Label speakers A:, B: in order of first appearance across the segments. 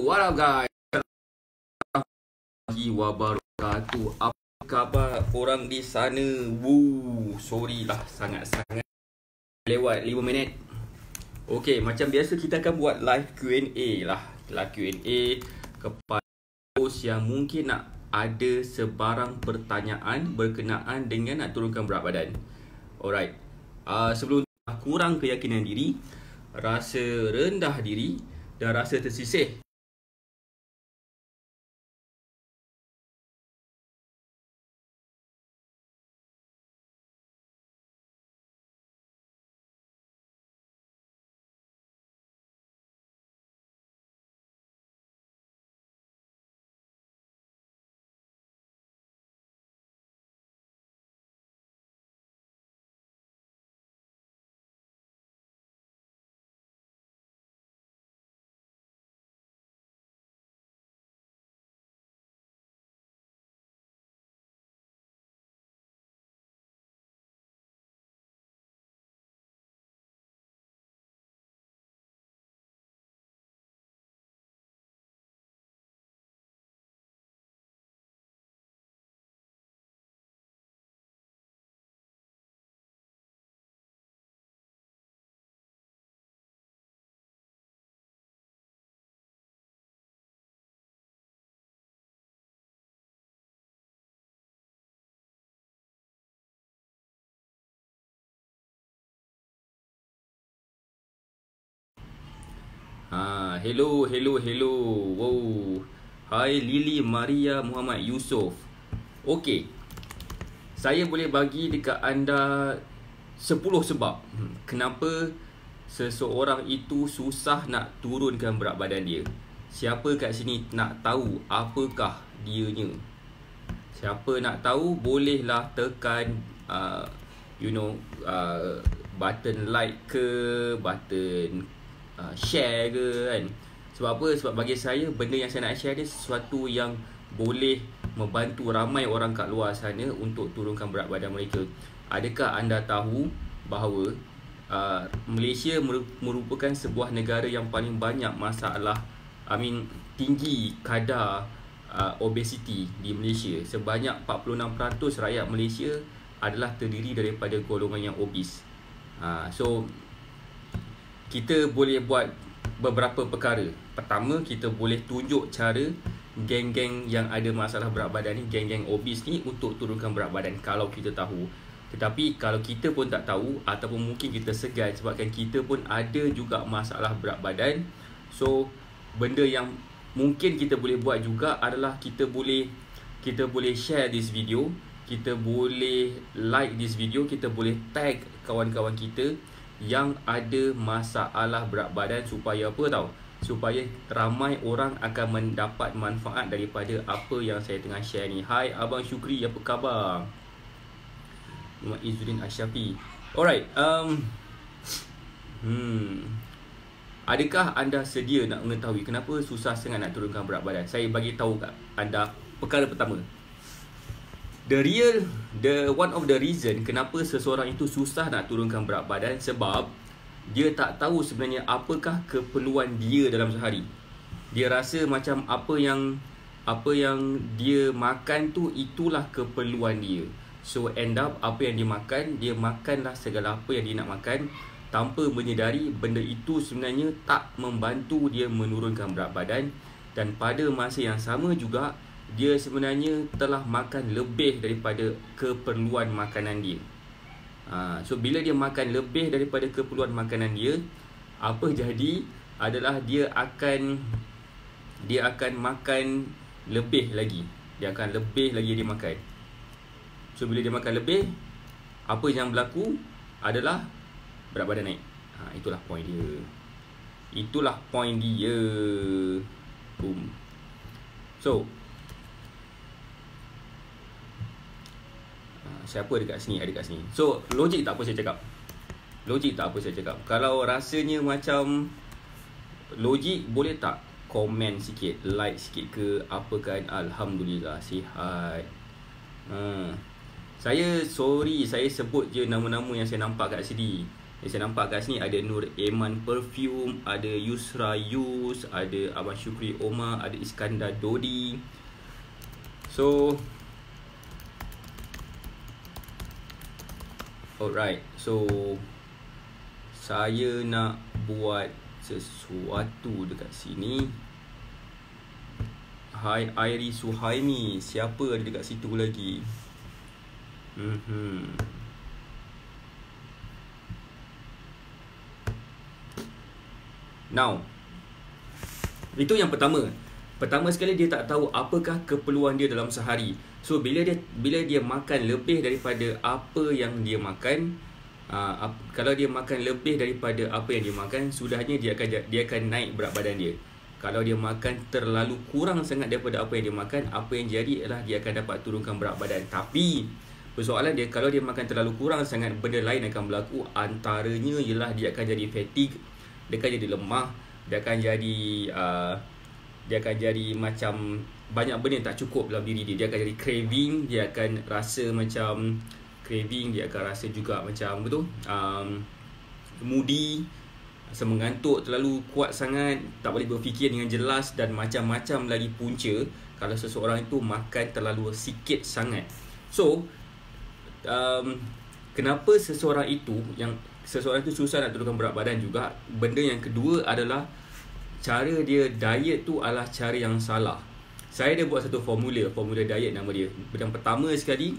A: what up guys? Warahmatullahi wabarakatuh. Apa khabar korang di sana? Sorry lah sangat-sangat lewat 5 minit. Okay, macam biasa kita akan buat live Q&A lah. Live Q&A kepada host yang mungkin nak ada sebarang pertanyaan berkenaan dengan nak turunkan berat badan. Alright. Sebelum kurang keyakinan diri, rasa rendah diri dan rasa tersisih, hello. Wow. Hai Lily Maria Muhammad Yusof. Okay, saya boleh bagi dekat anda 10 sebab kenapa seseorang itu susah nak turunkan berat badan dia. Siapa kat sini nak tahu apakah dianya? Siapa nak tahu bolehlah tekan button like ke, button share ke kan. Sebab apa? Sebab bagi saya benda yang saya nak share ni sesuatu yang boleh membantu ramai orang kat luar sana untuk turunkan berat badan mereka. Adakah anda tahu bahawa Malaysia merupakan sebuah negara yang paling banyak masalah tinggi kadar obesity di Malaysia. Sebanyak 46% rakyat Malaysia adalah terdiri daripada golongan yang obes. So kita boleh buat beberapa perkara. Pertama, kita boleh tunjuk cara geng-geng yang ada masalah berat badan ni, geng-geng obes ni untuk turunkan berat badan kalau kita tahu. Tetapi kalau kita pun tak tahu ataupun mungkin kita segan sebabkan kita pun ada juga masalah berat badan. So benda yang mungkin kita boleh buat juga adalah kita boleh share this video, kita boleh like this video, kita boleh tag kawan-kawan kita yang ada masalah berat badan supaya apa tahu? Supaya ramai orang akan mendapat manfaat daripada apa yang saya tengah share ni. Hai Abang Syukri, apa khabar? Muhammad Izzuddin Asyafi. Alright, adakah anda sedia nak mengetahui kenapa susah sangat nak turunkan berat badan? Saya bagi tahu kat anda perkara pertama. One of the reason kenapa seseorang itu susah nak turunkan berat badan sebab dia tak tahu sebenarnya apakah keperluan dia dalam sehari. Dia rasa macam apa yang dia makan tu itulah keperluan dia. So end up apa yang dia makanlah segala apa yang dia nak makan tanpa menyedari benda itu sebenarnya tak membantu dia menurunkan berat badan, dan pada masa yang sama juga dia sebenarnya telah makan lebih daripada keperluan makanan dia. So bila dia makan lebih daripada keperluan makanan dia, apa jadi adalah dia akan makan lebih lagi. Dia akan lebih lagi dia makan. So bila dia makan lebih, apa yang berlaku adalah berat badan naik. Itulah point dia. Boom. So siapa dekat sini? Ada kat sini. So logik tak apa saya cakap. Kalau rasanya macam logik, boleh tak komen sikit, like sikit ke apa kan? Alhamdulillah sihat. Saya sorry, saya sebut je nama-nama yang saya nampak kat sini. Saya nampak kat sini ada Nur Eman Perfume, ada Yusra Yus, ada Abang Syukri Omar, ada Iskandar Dodi. So alright, so saya nak buat sesuatu dekat sini. Hai Airi Suhaimi, siapa ada dekat situ lagi? Now, itu yang pertama. Pertama sekali, dia tak tahu apakah keperluan dia dalam sehari. So bila dia makan lebih daripada apa yang dia makan, kalau dia makan lebih daripada apa yang dia makan, sudahnya dia akan naik berat badan dia. Kalau dia makan terlalu kurang sangat daripada apa yang dia makan, apa yang jadi ialah dia akan dapat turunkan berat badan. Tapi persoalan dia, kalau dia makan terlalu kurang sangat, benda lain akan berlaku. Antaranya ialah dia akan jadi fatigue, dia akan jadi lemah, dia akan jadi macam banyak benda yang tak cukup dalam diri dia. Dia akan jadi craving, dia akan rasa macam craving, dia akan rasa juga macam betul, moody, rasa mengantuk terlalu kuat sangat, tak boleh berfikir dengan jelas dan macam-macam lagi punca kalau seseorang itu makan terlalu sikit sangat. So kenapa seseorang itu susah nak turunkan berat badan juga. Benda yang kedua adalah cara dia diet tu adalah cara yang salah. Saya dah buat satu formula diet, nama dia. Yang pertama sekali,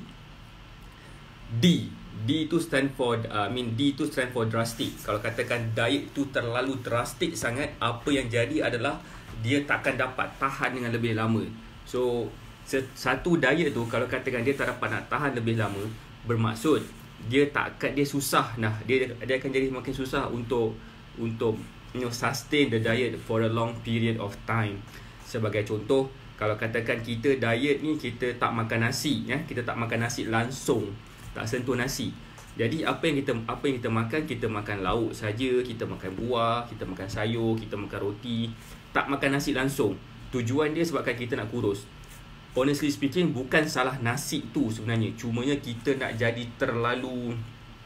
A: D tu stand for drastic. Kalau katakan diet tu terlalu drastic sangat, apa yang jadi adalah dia takkan dapat tahan dengan lebih lama. So satu diet tu kalau katakan dia tak dapat nak tahan lebih lama, bermaksud dia susah. Dia akan jadi makin susah untuk sustain the diet for a long period of time. Sebagai contoh, kalau katakan kita diet ni, kita tak makan nasi, kita tak makan nasi langsung, tak sentuh nasi. Jadi apa yang kita makan, kita makan lauk saja, kita makan buah, kita makan sayur, kita makan roti, tak makan nasi langsung. Tujuan dia sebabkan kita nak kurus. Honestly speaking, bukan salah nasi tu sebenarnya. Cumanya kita nak jadi terlalu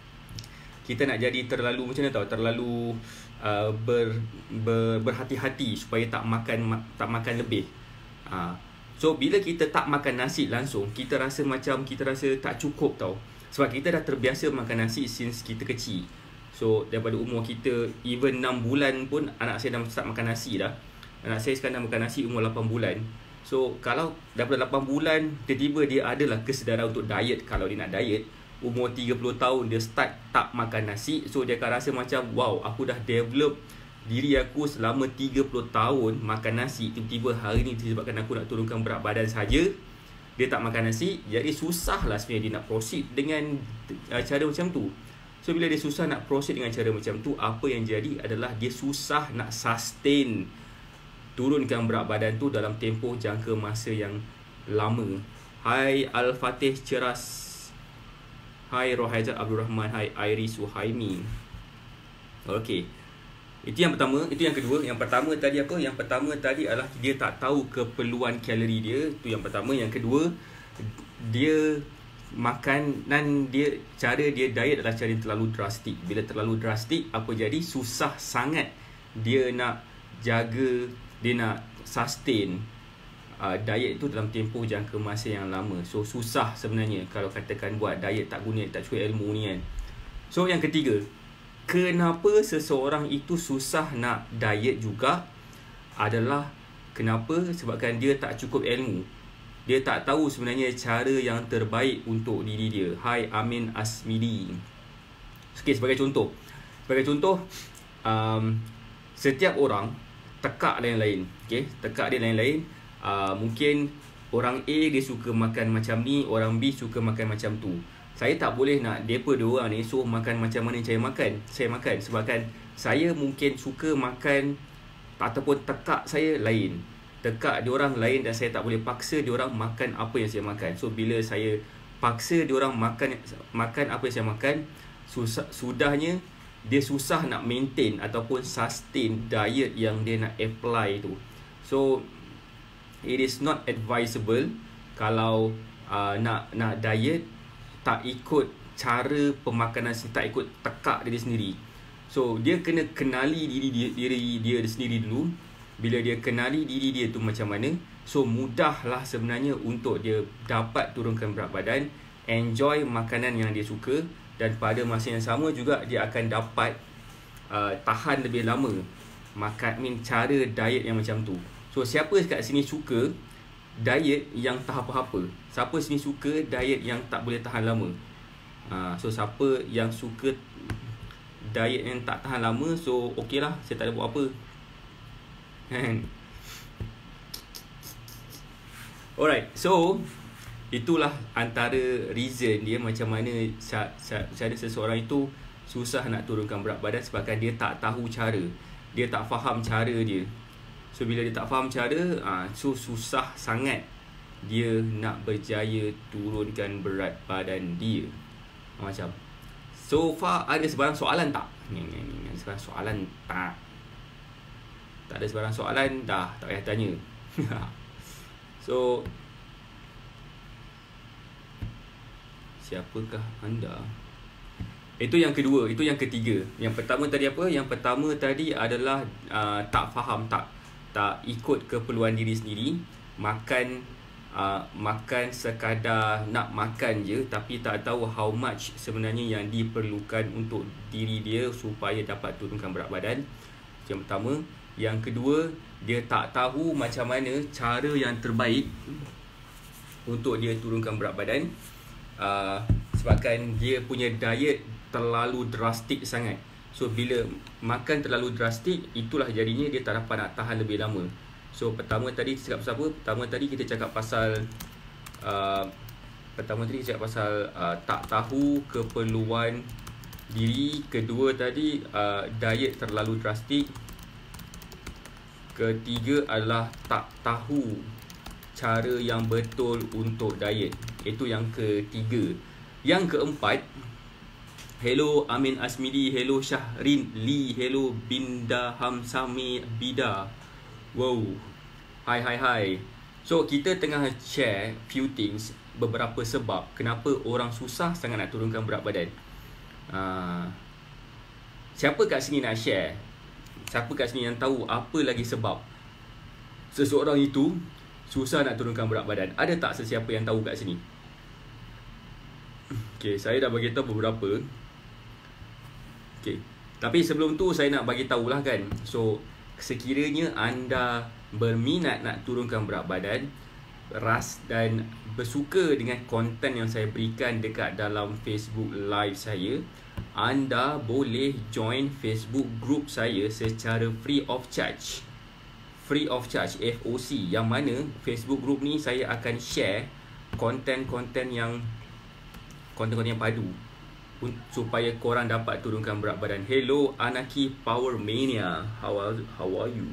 A: macam mana tahu, terlalu berhati-hati supaya tak makan lebih. So bila kita tak makan nasi langsung, kita rasa tak cukup tau. Sebab kita dah terbiasa makan nasi since kita kecil. So daripada umur kita, even 6 bulan pun anak saya dah start makan nasi dah. Anak saya sekarang dah makan nasi umur 8 bulan. So kalau daripada 8 bulan, tiba-tiba dia adalah kesedaran untuk diet. Kalau dia nak diet, umur 30 tahun dia start tak makan nasi. So dia akan rasa macam, wow, aku dah develop diri aku selama 30 tahun makan nasi. Tiba-tiba hari ni disebabkan aku nak turunkan berat badan saja, dia tak makan nasi. Jadi susah lah sebenarnya dia nak proceed dengan cara macam tu. So bila dia susah nak proceed dengan cara macam tu, apa yang jadi adalah dia susah nak sustain turunkan berat badan tu dalam tempoh jangka masa yang lama. Hai Al-Fatih Ceras, hai Rohaizat Abdul Rahman, hai Airi Suhaimi. Okey, itu yang pertama. Itu yang kedua. Yang pertama tadi apa? Yang pertama tadi adalah dia tak tahu keperluan kalori dia. Itu yang pertama. Yang kedua, dia makanan dia, cara dia diet adalah cara yang terlalu drastik. Bila terlalu drastik, apa jadi? Susah sangat dia nak jaga, dia nak sustain diet tu dalam tempoh jangka masa yang lama. So susah sebenarnya kalau katakan buat diet tak guna, tak cukup ilmu ni kan. So yang ketiga, kenapa seseorang itu susah nak diet juga adalah kenapa? Sebabkan dia tak cukup ilmu. Dia tak tahu sebenarnya cara yang terbaik untuk diri dia. Hai Amin Asmidi. Okay, sebagai contoh, setiap orang tekak lain-lain. Okay, tekak dia lain-lain. Mungkin orang A dia suka makan macam ni, orang B suka makan macam tu. Saya tak boleh nak depa dua orang ni suruh makan macam mana yang saya makan. Sebabkan saya mungkin suka makan ataupun tekak saya lain, tekak diorang lain, dan saya tak boleh paksa diorang makan apa yang saya makan. So bila saya paksa diorang makan apa yang saya makan, sudahnya dia susah nak maintain ataupun sustain diet yang dia nak apply tu. So it is not advisable kalau nak diet tak ikut cara pemakanan, tak ikut tekak diri sendiri. So dia kena kenali diri dia sendiri dulu. Bila dia kenali diri dia tu macam mana, so mudahlah sebenarnya untuk dia dapat turunkan berat badan, enjoy makanan yang dia suka, dan pada masa yang sama juga dia akan dapat tahan lebih lama cara diet yang macam tu. So siapa kat sini suka diet yang tak apa-apa? Siapa sini suka diet yang tak boleh tahan lama? So siapa yang suka diet yang tak tahan lama, so okey lah, saya tak ada buat apa kan. Alright, so itulah antara reason dia macam mana cara seseorang itu susah nak turunkan berat badan, sebabkan dia tak tahu cara, dia tak faham cara dia. So bila dia tak faham cara, so susah sangat dia nak berjaya turunkan berat badan dia. Macam so far ada sebarang soalan tak? Ni sebarang soalan tak? Tak ada sebarang soalan, dah tak payah tanya. So siapakah anda? Itu yang kedua. Itu yang ketiga. Yang pertama tadi apa? Yang pertama tadi adalah tak faham, tak ikut keperluan diri sendiri. Makan sekadar nak makan je, tapi tak tahu how much sebenarnya yang diperlukan untuk diri dia supaya dapat turunkan berat badan. Yang pertama. Yang kedua, dia tak tahu macam mana cara yang terbaik untuk dia turunkan berat badan, sebabkan dia punya diet terlalu drastik sangat. So bila makan terlalu drastik, itulah jadinya dia tak dapat nak tahan lebih lama. So pertama tadi cakap pasal apa? Pertama tadi kita cakap pasal tak tahu keperluan diri. Kedua tadi diet terlalu drastik. Ketiga adalah tak tahu cara yang betul untuk diet. Itu yang ketiga. Yang keempat, hello Amin Asmidi, hello Syahrin Lee, hello Binda Hamsami Bida. Wow. Hai. So kita tengah share few things, beberapa sebab kenapa orang susah sangat nak turunkan berat badan. Siapa kat sini nak share? Siapa kat sini yang tahu apa lagi sebab seseorang itu susah nak turunkan berat badan? Ada tak sesiapa yang tahu kat sini? Okay, saya dah bagi tahu beberapa. Okay, tapi sebelum tu saya nak bagi tahulah kan. So, sekiranya anda berminat nak turunkan berat badan, dan bersuka dengan konten yang saya berikan dekat dalam Facebook Live saya, anda boleh join Facebook group saya secara free of charge. Free of charge, FOC. Yang mana Facebook group ni saya akan share konten-konten yang padu supaya korang dapat turunkan berat badan. Hello Anaki Power Mania, how are you?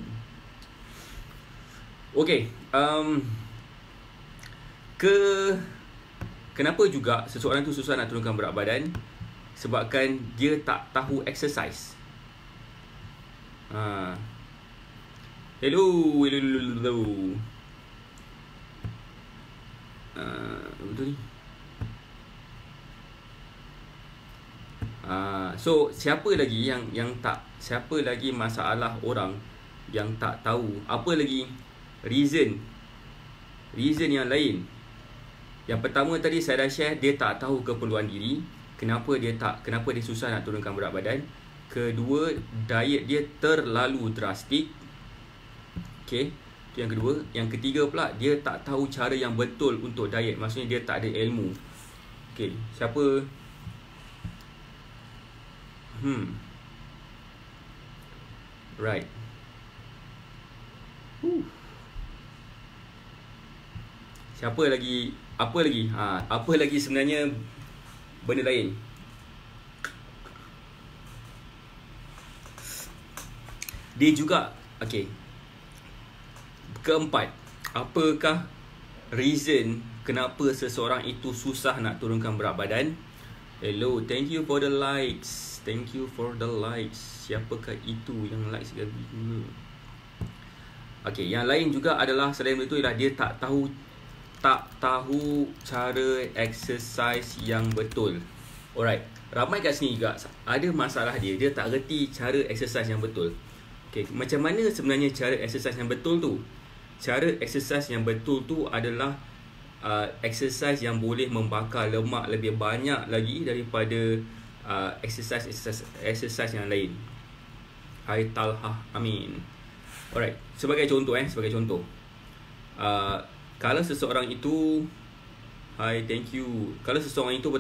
A: Okay, kenapa juga seseorang tu susah nak turunkan berat badan? Sebabkan dia tak tahu exercise. Hello. Betul ni. So siapa lagi siapa lagi masalah orang yang tak tahu? Apa lagi reason yang lain? Yang pertama tadi saya dah share, dia tak tahu keperluan diri. Kenapa dia susah nak turunkan berat badan. Kedua, diet dia terlalu drastik. Okay, itu yang kedua. Yang ketiga pula, dia tak tahu cara yang betul untuk diet. Maksudnya dia tak ada ilmu. Okay, siapa? Right. Siapa lagi? Apa lagi? Apa lagi sebenarnya benda lain? Dia juga, okay. Keempat, apakah reason kenapa seseorang itu susah nak turunkan berat badan? Hello, thank you for the likes. Thank you for the likes. Siapakah itu yang likes lagi? Okay, yang lain juga adalah selain itu ialah dia tak tahu cara exercise yang betul. Alright, ramai kat sini juga ada masalah dia tak reti cara exercise yang betul. Okay, macam mana sebenarnya cara exercise yang betul tu? Cara exercise yang betul tu adalah exercise yang boleh membakar lemak lebih banyak lagi daripada exercise yang lain. Hai Talha Amin. Alright, sebagai contoh kalau seseorang itu thank you. Kalau seseorang itu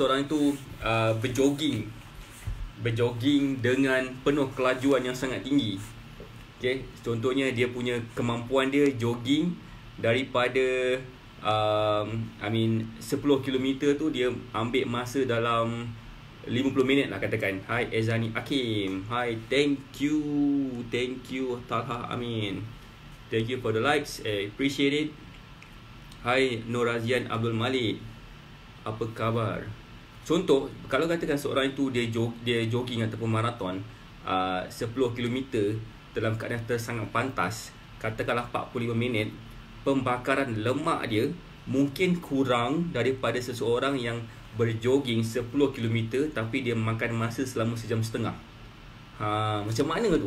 A: berjogging dengan penuh kelajuan yang sangat tinggi. Okay, contohnya dia punya kemampuan dia jogging daripada 10 km tu dia ambil masa dalam 50 minit lah katakan. Hai Ezani Hakim. Hai, thank you Talha Amin. Thank you for the likes, appreciate it. Hai Norazian Abdul Malik, apa khabar? Contoh, kalau katakan seorang itu dia jogging ataupun maraton 10 km dalam keadaan sangat pantas, katakanlah 45 minit, pembakaran lemak dia mungkin kurang daripada seseorang yang berjogging 10 km tapi dia makan masa selama sejam setengah. Macam mana tu?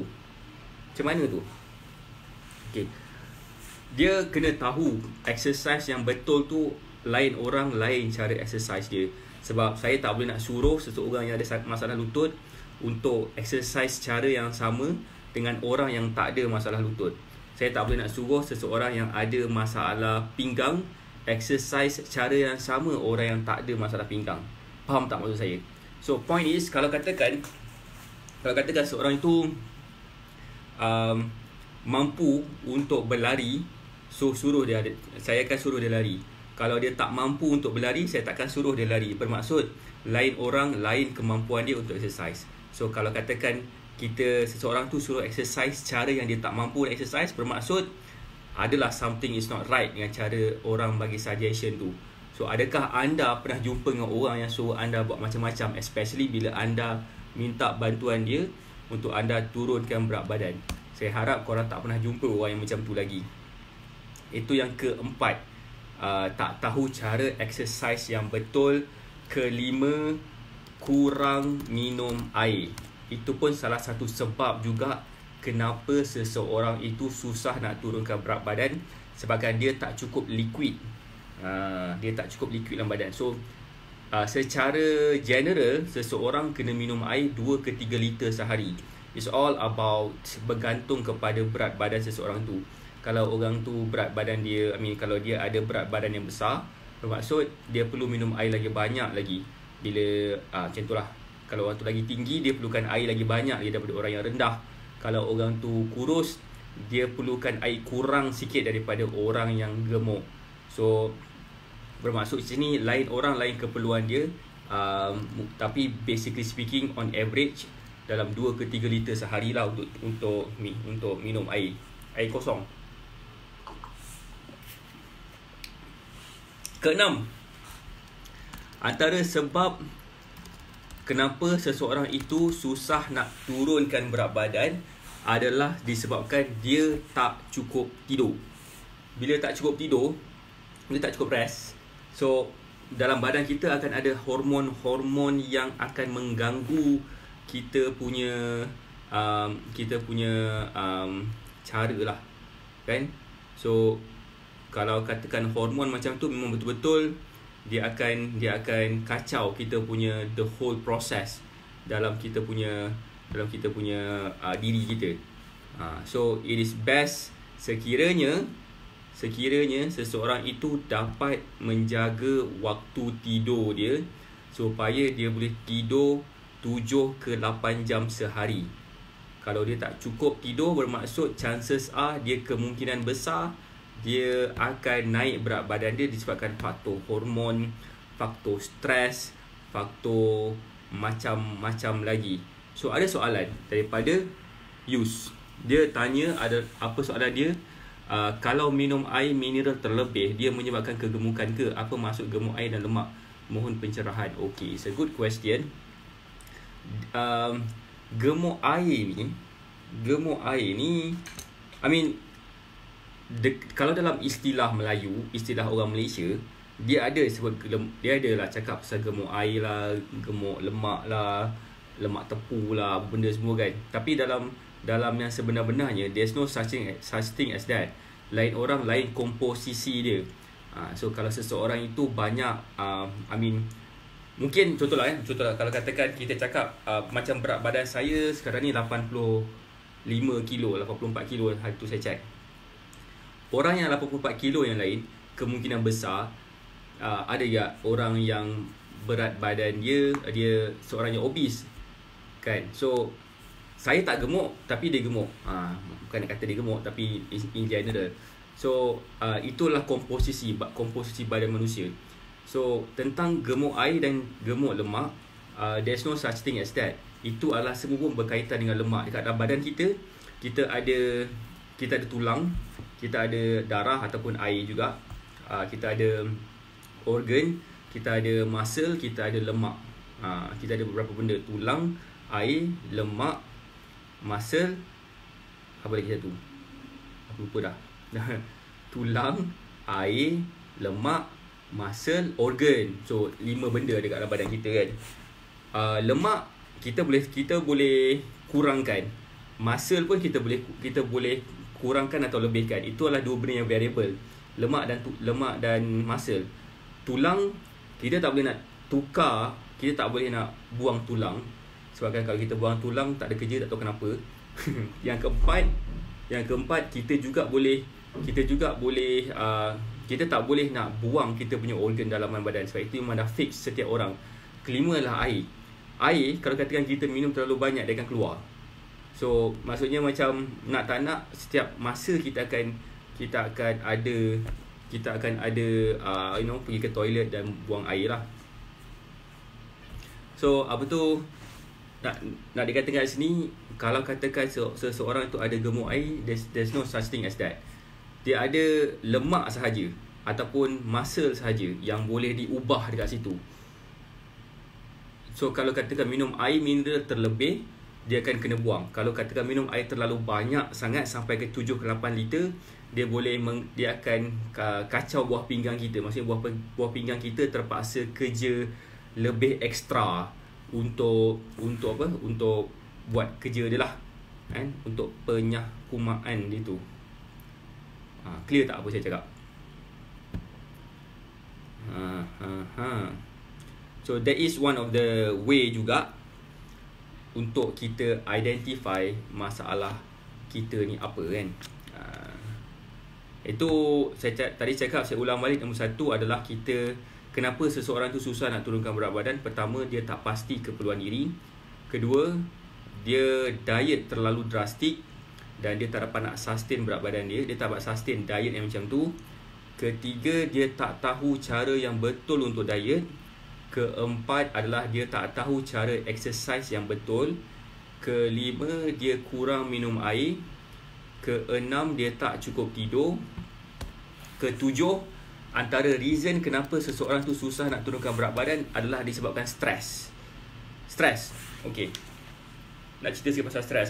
A: Okay, dia kena tahu exercise yang betul tu lain orang, lain cara exercise dia. Sebab saya tak boleh nak suruh seseorang yang ada masalah lutut untuk exercise cara yang sama dengan orang yang tak ada masalah lutut. Saya tak boleh nak suruh seseorang yang ada masalah pinggang exercise cara yang sama orang yang tak ada masalah pinggang. Faham tak maksud saya? So point is, kalau katakan seorang itu mampu untuk berlari, saya akan suruh dia lari. Kalau dia tak mampu untuk berlari, saya takkan suruh dia lari. Bermaksud lain orang, lain kemampuan dia untuk exercise. So kalau katakan seseorang tu suruh exercise cara yang dia tak mampu exercise, bermaksud adalah something is not right dengan cara orang bagi suggestion tu. So adakah anda pernah jumpa dengan orang yang suruh anda buat macam-macam, especially bila anda minta bantuan dia untuk anda turunkan berat badan? Saya harap korang tak pernah jumpa orang yang macam tu lagi. Itu yang keempat, tak tahu cara exercise yang betul. Kelima, kurang minum air. Itu pun salah satu sebab juga kenapa seseorang itu susah nak turunkan berat badan, sebabkan dia tak cukup liquid. Dia tak cukup liquid dalam badan. So secara general, seseorang kena minum air 2 ke 3 liter sehari. It's all about bergantung kepada berat badan seseorang tu. Kalau orang tu berat badan dia, kalau dia ada berat badan yang besar, bermaksud dia perlu minum air lagi banyak lagi. Bila macam itulah. Kalau orang tu lagi tinggi, dia perlukan air lagi banyak lagi daripada orang yang rendah. Kalau orang tu kurus, dia perlukan air kurang sikit daripada orang yang gemuk. So bermaksud sini lain orang, lain keperluan dia. Tapi basically speaking, on average dalam 2 ke 3 liter sehari lah untuk minum air kosong. Keenam, antara sebab kenapa seseorang itu susah nak turunkan berat badan adalah disebabkan dia tak cukup tidur. Bila tak cukup tidur, bila tak cukup rest, so dalam badan kita akan ada hormon-hormon yang akan mengganggu kita punya cara lah, kan? So kalau katakan hormon macam tu memang betul-betul dia akan kacau kita punya the whole process dalam kita punya diri kita. So it is best sekiranya seseorang itu dapat menjaga waktu tidur dia supaya dia boleh tidur 7 ke 8 jam sehari. Kalau dia tak cukup tidur, bermaksud chances are dia kemungkinan besar dia akan naik berat badan dia disebabkan faktor hormon, faktor stres, faktor macam-macam lagi. So ada soalan daripada Yus. Dia tanya, apa soalan dia? Kalau minum air mineral terlebih, dia menyebabkan kegemukan ke? Apa maksud gemuk air dan lemak? Mohon pencerahan. Okay, it's a good question. Gemuk air ni kalau dalam istilah Melayu, istilah orang Malaysia, dia ada sebut dia ada lah cakap pasal gemuk air lah, gemuk lemak lah, lemak tepu lah, benda semua kan. Tapi dalam yang sebenar-benarnya there's no such thing as that. Lain orang, lain komposisi dia. So kalau seseorang itu banyak mungkin contohlah kalau katakan kita cakap macam berat badan saya sekarang ni 85 kilo, 84 kilo hari tu saya check. Orang yang 84 kilo yang lain kemungkinan besar ada ya orang yang berat badan dia seorang yang obese kan. So saya tak gemuk tapi dia gemuk. Bukan nak kata dia gemuk tapi in general. So itulah komposisi badan manusia. So tentang gemuk air dan gemuk lemak, there's no such thing as that. Itu adalah semua pun berkaitan dengan lemak. Dekat dalam badan kita ada tulang, kita ada darah ataupun air juga, kita ada organ, kita ada muscle, kita ada lemak. Kita ada beberapa benda, tulang, air, lemak, muscle, apa lagi satu? Aku lupa dah. Tulang, air, lemak, muscle, organ. So 5 benda dekat dalam badan kita kan. Lemak kita boleh kurangkan. Muscle pun kita boleh kurangkan atau lebihkan. Itu adalah 2 benda yang variable. Lemak dan muscle. Tulang kita tak boleh nak tukar, kita tak boleh nak buang tulang. Sebabkan kalau kita buang tulang tak ada kerja, tak tahu kenapa. Yang keempat kita juga boleh kita tak boleh nak buang kita punya organ dalaman badan. Sebab itu memang dah fix setiap orang. Kelima lah air. Air kalau katakan kita minum terlalu banyak dia akan keluar. So maksudnya macam nak tak nak setiap masa kita akan ada pergi ke toilet dan buang air lah. So apa tu nak dikatakan kat sini, kalau katakan seseorang tu ada gemuk air, there's no such thing as that. Dia ada lemak sahaja ataupun muscle sahaja yang boleh diubah dekat situ. So kalau katakan minum air mineral terlebih, dia akan kena buang. Kalau katakan minum air terlalu banyak sangat sampai ke 7 ke 8 liter, dia akan kacau buah pinggang kita. Maksudnya buah pinggang kita terpaksa kerja lebih ekstra untuk apa? Untuk buat kerja dia lah. Kan? Untuk penyahkumaan dia tu. Clear tak apa saya cakap? So that is one of the way juga untuk kita identify masalah kita ni apa kan. Itu tadi cakap, saya ulang balik. Nombor 1 adalah kenapa seseorang tu susah nak turunkan berat badan. Pertama, dia tak pasti keperluan diri. Kedua, dia diet terlalu drastik dan dia tak dapat nak sustain berat badan dia. Dia tak dapat sustain diet yang macam tu. Ketiga, dia tak tahu cara yang betul untuk diet. Keempat adalah dia tak tahu cara exercise yang betul. Kelima, dia kurang minum air. Keenam, dia tak cukup tidur. Ketujuh, antara reason kenapa seseorang tu susah nak turunkan berat badan adalah disebabkan stres. Stres. Okey. Nak cerita sikit pasal stres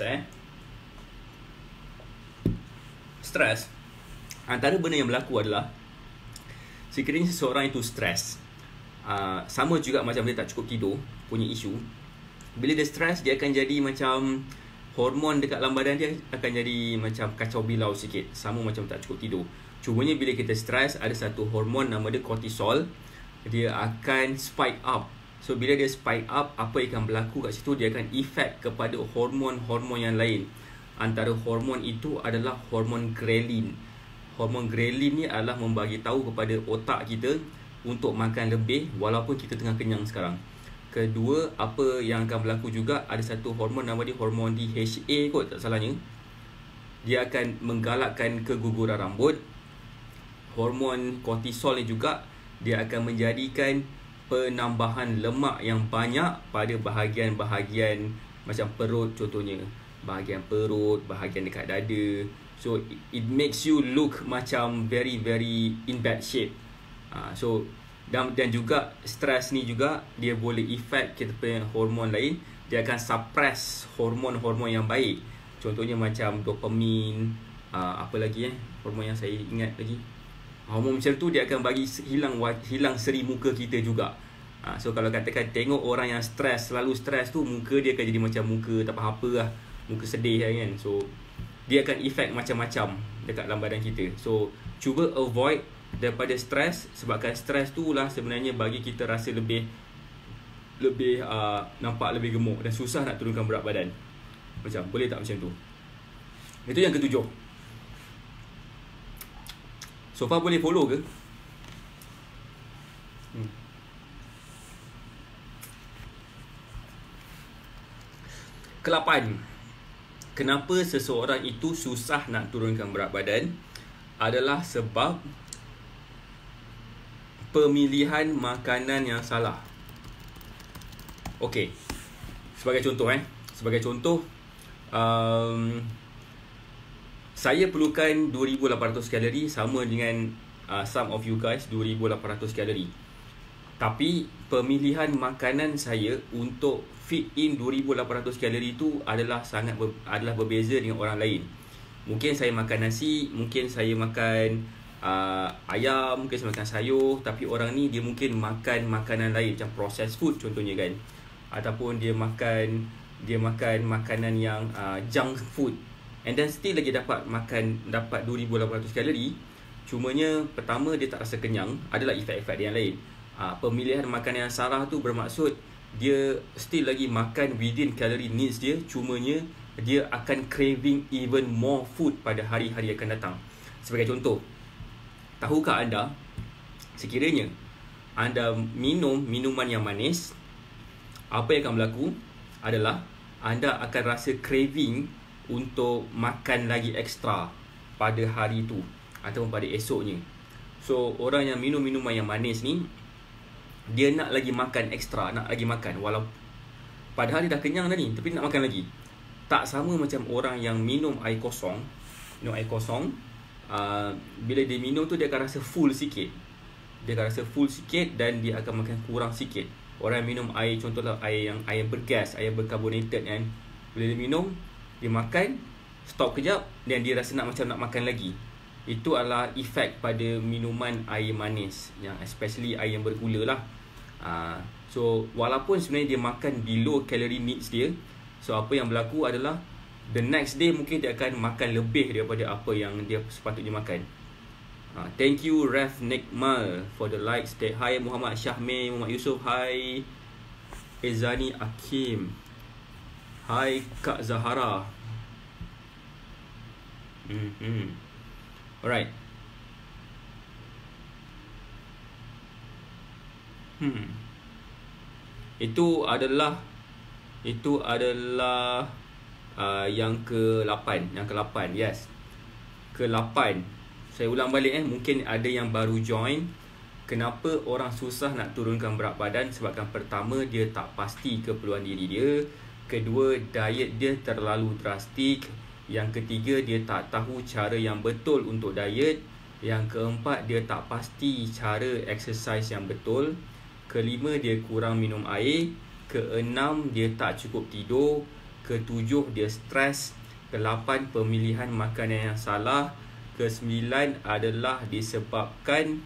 A: Stres, antara benda yang berlaku adalah sekiranya seseorang itu stres, sama juga macam dia tak cukup tidur punya isu. Bila dia stres, dia akan jadi macam hormon dekat dalam badan dia akan jadi macam kacau bilau sikit, sama macam tak cukup tidur. Cumanya bila kita stres, ada satu hormon nama dia kortisol, dia akan spike up. So bila dia spike up, apa yang akan berlaku kat situ, dia akan efek kepada hormon-hormon yang lain. Antara hormon itu adalah hormon ghrelin. Hormon ghrelin ni adalah membagi tahu kepada otak kita untuk makan lebih walaupun kita tengah kenyang sekarang. Kedua, apa yang akan berlaku juga, ada satu hormon nama dia hormon DHA kot tak salahnya. Dia akan menggalakkan keguguran rambut. Hormon kortisol ni juga dia akan menjadikan penambahan lemak yang banyak pada bahagian-bahagian macam perut contohnya. Bahagian perut, bahagian dekat dada. So it makes you look macam very very in bad shape. So dan juga stres ni juga dia boleh efek kita punya hormon lain. Dia akan suppress hormon-hormon yang baik. Contohnya macam dopamin, apa lagi hormon yang saya ingat lagi, Hormon macam tu dia akan bagi hilang seri muka kita juga. So kalau katakan tengok orang yang stres, selalu stres tu, muka dia akan jadi macam muka tak apa-apa lah, muka sedih lah kan. So dia akan efek macam-macam dekat dalam badan kita. So cuba avoid daripada stres, sebabkan stres tu lah sebenarnya bagi kita rasa lebih nampak lebih gemuk dan susah nak turunkan berat badan. Macam boleh tak macam tu? Itu yang ketujuh. So far boleh follow ke? Ke-8, kenapa seseorang itu susah nak turunkan berat badan adalah sebab pemilihan makanan yang salah. Okey, sebagai contoh, saya perlukan 2,800 kalori, sama dengan some of you guys 2,800 kalori. Tapi pemilihan makanan saya untuk fit in 2,800 kalori tu adalah berbeza dengan orang lain. Mungkin saya makan nasi, mungkin saya makan ayam, mungkin saya makan sayur, tapi orang ni dia mungkin makan makanan lain macam processed food contohnya kan, ataupun dia makan makanan yang junk food, and then still lagi dapat 2,800 kalori. Cumanya pertama dia tak rasa kenyang, adalah efek-efek dia yang lain. Pemilihan makanan yang salah tu bermaksud dia still lagi makan within calorie needs dia, cumanya dia akan craving even more food pada hari-hari akan datang. Sebagai contoh, tahukah anda, sekiranya anda minum minuman yang manis, apa yang akan berlaku adalah anda akan rasa craving untuk makan lagi ekstra pada hari tu ataupun pada esoknya. So orang yang minum minuman yang manis ni, dia nak lagi makan ekstra, nak lagi makan, walau padahal dia dah kenyang dah ni, tapi nak makan lagi. Tak sama macam orang yang minum air kosong. Bila dia minum tu dia akan rasa full sikit, dan dia akan makan kurang sikit. Orang yang minum air, contohlah air bergas, air berkarbonated kan, bila dia minum, dia makan, stop kejap, dan dia rasa nak makan lagi. Itu adalah efek pada minuman air manis, yang especially air yang bergula lah. So walaupun sebenarnya dia makan below calorie needs dia, so apa yang berlaku adalah the next day mungkin dia akan makan lebih daripada apa yang dia sepatutnya makan. Thank you Ref Nikmal for the likes. Hi Muhammad Syahmi, Muhammad Yusof, hi Ezani Akim, hi Kak Zahara. Alright. Itu adalah yang ke-8. Yes, ke-8. Saya ulang balik mungkin ada yang baru join. Kenapa orang susah nak turunkan berat badan? Sebabkan pertama, dia tak pasti keperluan diri dia. Kedua, diet dia terlalu drastik. Yang ketiga, dia tak tahu cara yang betul untuk diet. Yang keempat, dia tak pasti cara exercise yang betul. Kelima, dia kurang minum air. Keenam, dia tak cukup tidur. Ketujuh, dia stres. Ke-8, pemilihan makanan yang salah. Ke-9 adalah disebabkan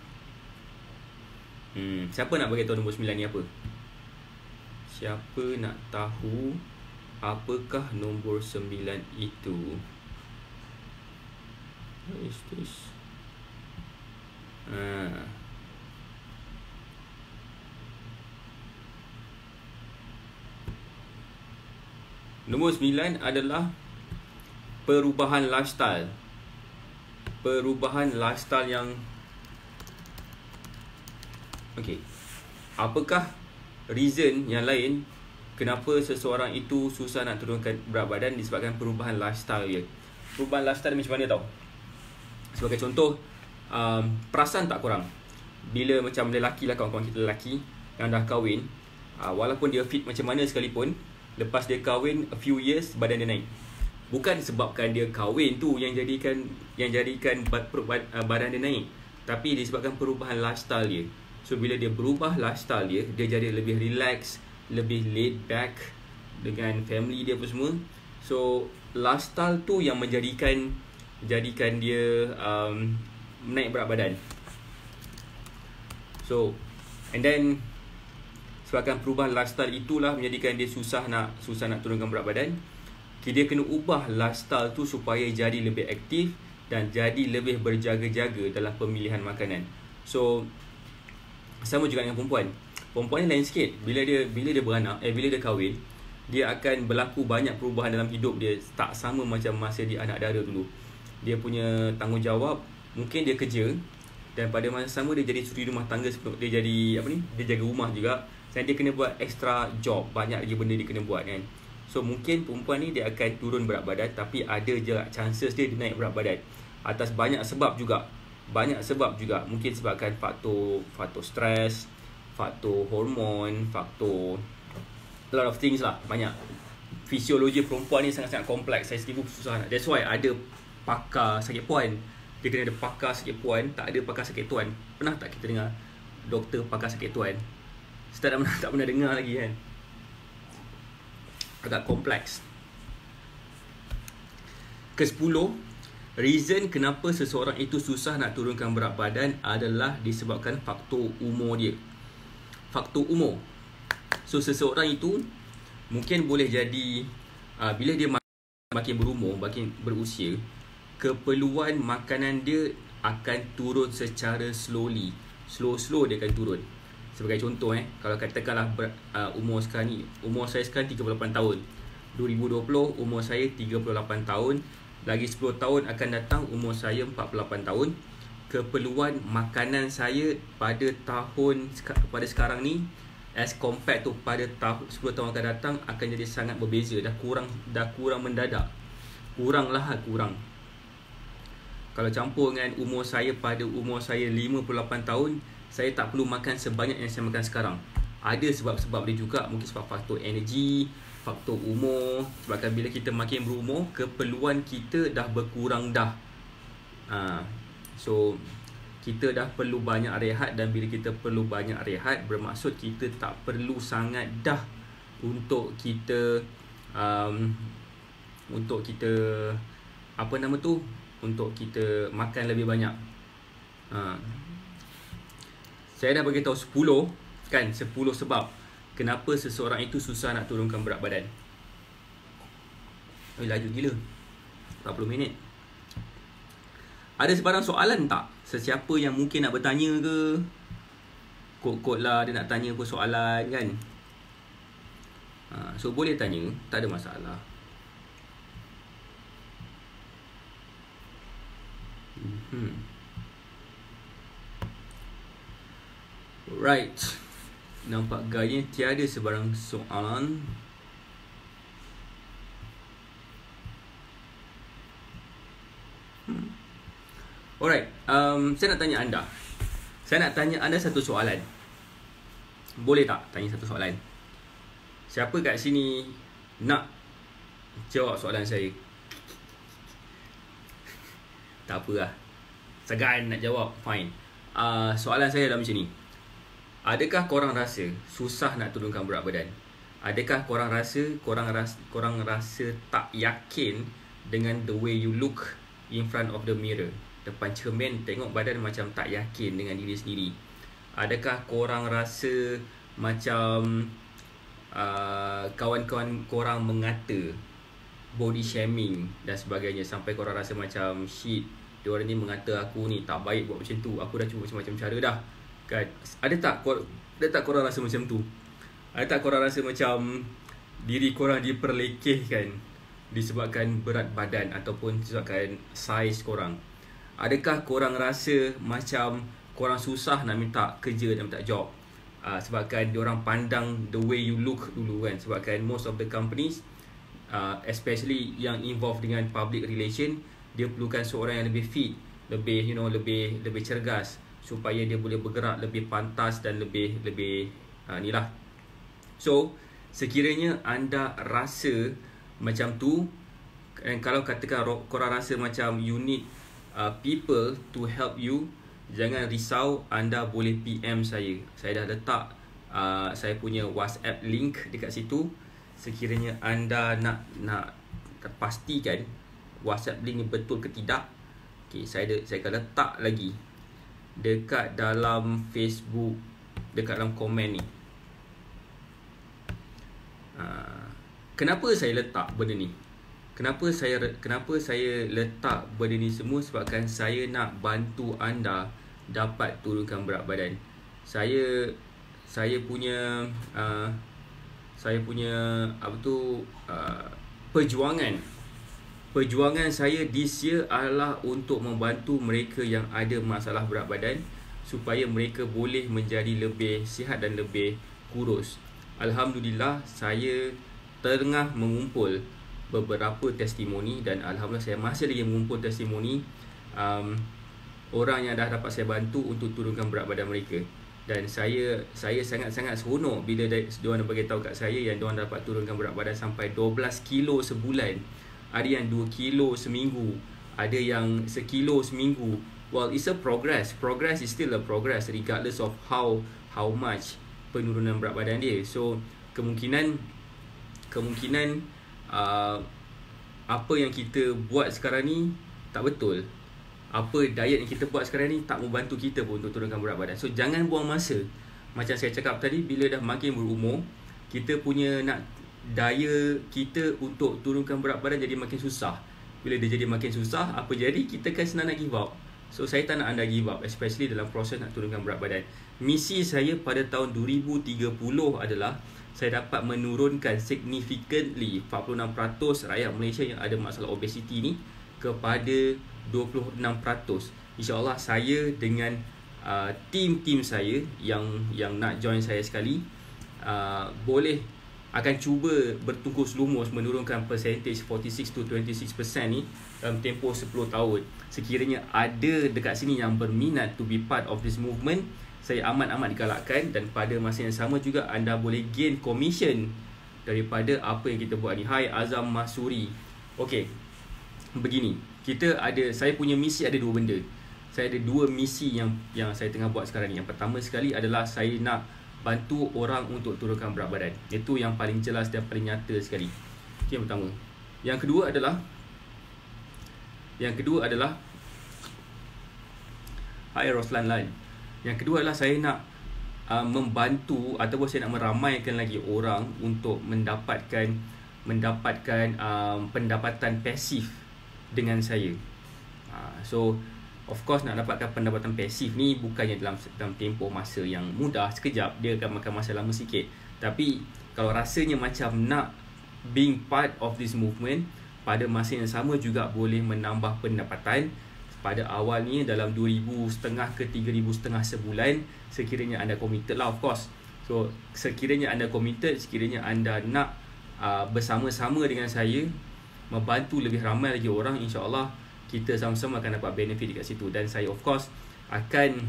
A: siapa nak bagi tahu nombor 9 ni apa? Siapa nak tahu apakah nombor 9 itu? What is this? Nombor 9 adalah perubahan lifestyle. Perubahan lifestyle yang apakah reason yang lain kenapa seseorang itu susah nak turunkan berat badan? Disebabkan perubahan lifestyle dia. Perubahan lifestyle macam mana tau? Sebagai contoh, perasan tak korang bila macam lelaki lah, kawan-kawan kita lelaki yang dah kahwin, walaupun dia fit macam mana sekalipun, lepas dia kahwin a few years badan dia naik. Bukan sebabkan dia kahwin tu yang jadikan badan dia naik, tapi disebabkan perubahan lifestyle dia. So bila dia berubah lifestyle dia, dia jadi lebih relax, lebih laid back dengan family dia apa semua. So lifestyle tu yang menjadikan dia naik berat badan. So and then sebabkan perubahan lifestyle itulah menjadikan dia susah nak turunkan berat badan. Dia kena ubah lifestyle tu supaya jadi lebih aktif dan jadi lebih berjaga-jaga dalam pemilihan makanan. So sama juga dengan perempuan. Perempuan ni lain sikit. Bila dia beranak, bila dia kahwin, dia akan berlaku banyak perubahan dalam hidup dia. Tak sama macam masa dia anak dara dulu. Dia punya tanggungjawab, mungkin dia kerja, dan pada masa sama dia jadi suri rumah tangga, dia jadi dia jaga rumah juga. Dan dia kena buat extra job, banyak lagi benda dia kena buat kan. So mungkin perempuan ni dia akan turun berat badan, tapi ada je chances dia naik berat badan atas banyak sebab juga. Mungkin sebabkan faktor stres, faktor hormon, faktor a lot of things lah. Banyak. Fisiologi perempuan ni sangat-sangat kompleks. Saya sendiri pun susah nak. That's why ada pakar sakit puan. Dia kena ada pakar sakit puan, tak ada pakar sakit tuan. Pernah tak kita dengar doktor pakar sakit tuan? Saya tak pernah dengar lagi kan. Agak kompleks. Ke-10, reason kenapa seseorang itu susah nak turunkan berat badan adalah disebabkan faktor umur dia. Faktor umur. So seseorang itu mungkin boleh jadi bila dia makin berumur, makin berusia, keperluan makanan dia akan turun secara slowly. Slow dia akan turun. Sebagai contoh kalau katakanlah umur saya sekarang 38 tahun. 2020 umur saya 38 tahun. Lagi 10 tahun akan datang umur saya 48 tahun. Keperluan makanan saya pada sekarang ni as compared to pada 10 tahun akan datang akan jadi sangat berbeza. Dah kurang mendadak. Kurang. Kalau campur dengan umur saya pada umur saya 58 tahun, saya tak perlu makan sebanyak yang saya makan sekarang. Ada sebab-sebab dia juga. Mungkin sebab faktor energi, faktor umur. Sebabkan bila kita makin berumur, keperluan kita dah berkurang dah. So kita dah perlu banyak rehat. Dan bila kita perlu banyak rehat, bermaksud kita tak perlu sangat dah untuk kita untuk kita makan lebih banyak. Saya dah bagi tahu 10 sebab kenapa seseorang itu susah nak turunkan berat badan. Laju gila. 40 minit. Ada sebarang soalan tak? Sesiapa yang mungkin nak bertanya ke? Kod-kod lah dia nak tanya apa soalan kan. So boleh tanya, tak ada masalah. Right. Nampak gaya tiada sebarang soalan. Alright. Saya nak tanya anda. Saya nak tanya anda satu soalan. Boleh tak tanya satu soalan? Siapa kat sini nak jawab soalan saya? Tak apa lah. Segan nak jawab. Fine. Soalan saya adalah macam ni. Adakah korang rasa susah nak turunkan berat badan? Adakah korang rasa tak yakin dengan the way you look in front of the mirror? Depan cermin tengok badan macam tak yakin dengan diri sendiri. Adakah korang rasa macam kawan-kawan korang mengata, body shaming dan sebagainya, sampai korang rasa macam shit, diorang ni mengata aku ni tak baik buat macam tu, aku dah cuba macam-macam cara dah kan? Ada tak korang rasa macam tu? Ada tak korang rasa macam diri korang diperlekehkan disebabkan berat badan ataupun disebabkan saiz korang? Adakah korang rasa macam korang susah nak minta kerja dan minta job sebabkan diorang pandang the way you look dulu kan? Sebabkan most of the companies especially yang involved dengan public relation, dia perlukan seorang yang lebih fit, lebih lebih cergas supaya dia boleh bergerak lebih pantas dan lebih ni lah. So sekiranya anda rasa macam tu, dan kalau katakan korang rasa macam you need people to help you, jangan risau, anda boleh PM saya. Saya dah letak saya punya WhatsApp link dekat situ. Sekiranya anda nak pastikan WhatsApp link ni betul ke tidak, okay, saya akan letak lagi dekat dalam Facebook, dekat dalam komen ni. Kenapa saya letak benda ni? Kenapa saya letak benda ni semua? Sebabkan saya nak bantu anda dapat turunkan berat badan. Saya punya perjuangan saya this year adalah untuk membantu mereka yang ada masalah berat badan supaya mereka boleh menjadi lebih sihat dan lebih kurus. Alhamdulillah, saya tengah mengumpul beberapa testimoni dan alhamdulillah saya masih lagi mengumpul testimoni orang yang dah dapat saya bantu untuk turunkan berat badan mereka. Dan saya sangat-sangat seronok bila diorang bagi tahu kat saya yang diorang dapat turunkan berat badan sampai 12 kilo sebulan. Ada yang 2 kilo seminggu, ada yang 1 kilo seminggu. Well, it's a progress. Progress is still a progress regardless of how much penurunan berat badan dia. So kemungkinan apa yang kita buat sekarang ni tak betul. Apa diet yang kita buat sekarang ni tak membantu kita pun untuk turunkan berat badan. So jangan buang masa. Macam saya cakap tadi, bila dah makin berumur, kita punya nak daya kita untuk turunkan berat badan jadi makin susah. Bila dia jadi makin susah, apa jadi? Kita kan senang nak give up. So saya tak nak anda give up, especially dalam proses nak turunkan berat badan. Misi saya pada tahun 2030 adalah saya dapat menurunkan significantly 46% rakyat Malaysia yang ada masalah obesity ni kepada 26%. InsyaAllah saya dengan tim saya yang nak join saya sekali boleh akan cuba bertungkus lumus menurunkan percentage 46 to 26% ni dalam tempoh 10 tahun. Sekiranya ada dekat sini yang berminat to be part of this movement, saya amat-amat digalakkan, dan pada masa yang sama juga anda boleh gain commission daripada apa yang kita buat ni. Hai Azam Masuri. Okey, begini, saya punya misi ada dua benda. Saya ada dua misi yang saya tengah buat sekarang ni. Yang pertama sekali adalah saya nak bantu orang untuk turunkan berat badan. Itu yang paling jelas dan paling nyata sekali. Itu yang pertama. Yang kedua adalah hai Roslan Lan. Yang kedua adalah saya nak membantu ataupun saya nak meramaikan lagi orang untuk mendapatkan pendapatan pasif dengan saya. So of course, nak dapatkan pendapatan pasif ni bukannya dalam tempoh masa yang mudah, sekejap. Dia akan makan masa lama sikit. Tapi kalau rasanya macam nak being part of this movement, pada masa yang sama juga boleh menambah pendapatan. Pada awalnya dalam 2,500 ke 3,500 sebulan, sekiranya anda committed lah, of course. So sekiranya anda committed, sekiranya anda nak bersama-sama dengan saya membantu lebih ramai lagi orang, insyaAllah kita sama-sama akan dapat benefit dekat situ. Dan saya of course akan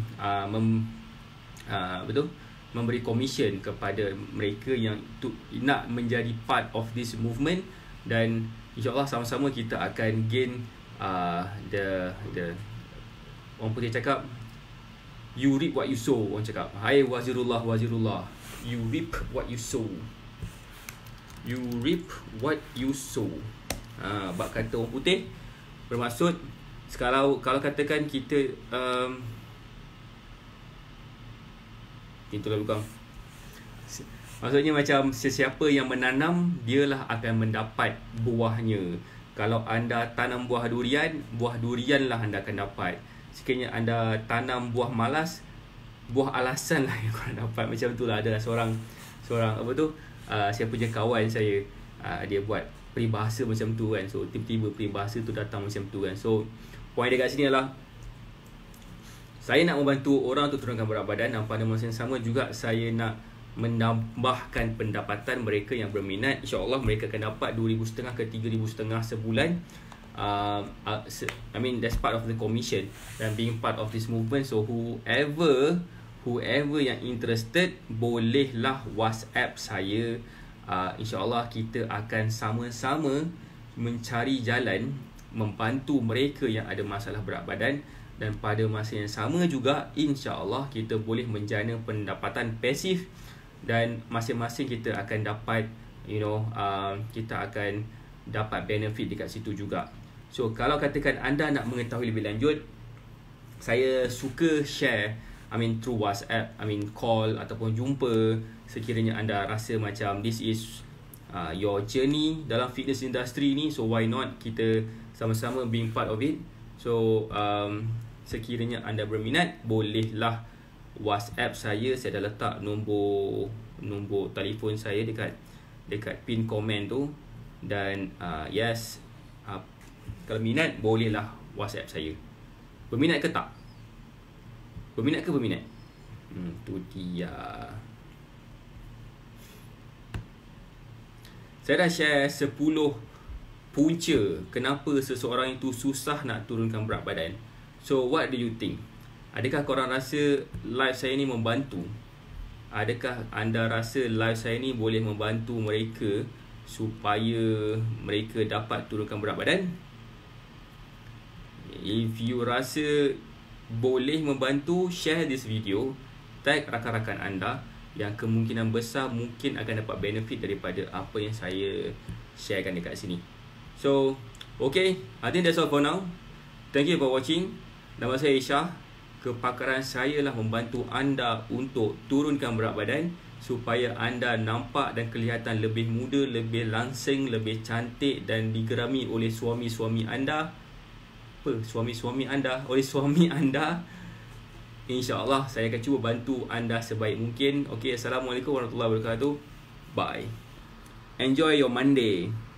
A: memberi commission kepada mereka yang nak menjadi part of this movement. Dan insyaAllah sama-sama kita akan gain the orang putih cakap, you reap what you sow. Orang cakap, hai Wazirullah, you reap what you sow. You reap what you sow. Bab kata orang putih bermaksud, kalau katakan kita itulah bukan, maksudnya macam sesiapa yang menanam, dialah akan mendapat buahnya. Kalau anda tanam buah durian lah anda akan dapat. Sekiranya anda tanam buah malas, buah alasan lah yang korang dapat. Macam tu lah. Ada seorang apa tu, saya punya kawan saya, dia buat peribahasa macam tu kan. So tiba-tiba peribahasa tu datang macam tu kan. So poin dia kat sini adalah saya nak membantu orang untuk turunkan berat badan, dan pada masa yang sama juga saya nak menambahkan pendapatan mereka yang berminat. InsyaAllah mereka akan dapat 2,500 ke 3,500 sebulan. I mean that's part of the commission dan being part of this movement. So whoever yang interested, bolehlah WhatsApp saya. InsyaAllah kita akan sama-sama mencari jalan membantu mereka yang ada masalah berat badan, dan pada masa yang sama juga insyaAllah kita boleh menjana pendapatan pasif, dan masing-masing kita akan dapat kita akan dapat benefit dekat situ juga. So kalau katakan anda nak mengetahui lebih lanjut, saya suka share, through WhatsApp, call ataupun jumpa, sekiranya anda rasa macam this is your journey dalam fitness industry ni, so why not kita sama-sama being part of it. So sekiranya anda berminat, bolehlah WhatsApp saya dah letak nombor telefon saya dekat pin komen tu. Dan yes, kalau minat bolehlah WhatsApp saya. Berminat ke tak? Berminat ke berminat? Tu dia. Saya dah share 10 punca kenapa seseorang itu susah nak turunkan berat badan. So what do you think? Adakah korang rasa live saya ni membantu? Adakah anda rasa live saya ni boleh membantu mereka supaya mereka dapat turunkan berat badan? If you rasa boleh membantu, share this video, tag rakan-rakan anda yang kemungkinan besar mungkin akan dapat benefit daripada apa yang saya sharekan dekat sini. So, okay, I think that's all for now. Thank you for watching. Nama saya Isyah. Kepakaran saya lah membantu anda untuk turunkan berat badan supaya anda nampak dan kelihatan lebih muda, lebih langsing, lebih cantik dan digerami oleh suami-suami anda. Oleh suami anda. InsyaAllah saya akan cuba bantu anda sebaik mungkin. Okay, Assalamualaikum warahmatullahi wabarakatuh. Bye. Enjoy your Monday.